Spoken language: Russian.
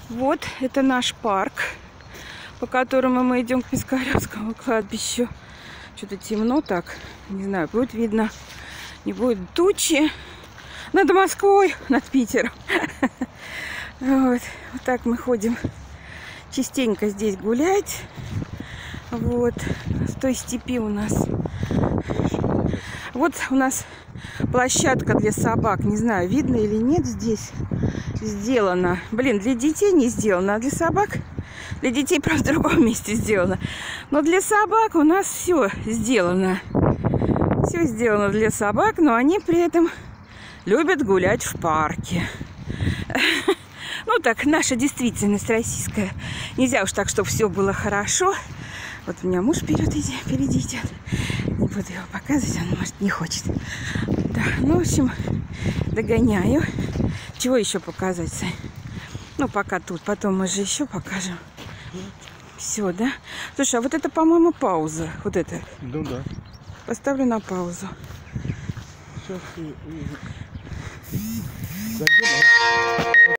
Вот это наш парк, по которому мы идем к Пискаревскому кладбищу. Что-то темно так. Не знаю, будет видно. Не будет тучи над Москвой, над Питером. Вот так мы ходим частенько здесь гулять. Вот. С той степи у нас. Вот у нас площадка для собак. Не знаю, видно или нет здесь. Сделано. Блин, для детей не сделано, а для собак... Для детей просто в другом месте сделано. Но для собак у нас все сделано. Все сделано для собак, но они при этом любят гулять в парке. Ну так, наша действительность российская. Нельзя уж так, чтобы все было хорошо. Вот у меня муж впереди идет. Не буду его показывать, он, может, не хочет. Да, ну, в общем, догоняю. Чего еще показать, Сань? Ну, пока тут, потом мы же еще покажем. Все, да? Слушай, а вот это, по-моему, пауза. Вот это. Ну да. Поставлю на паузу. Сейчас и...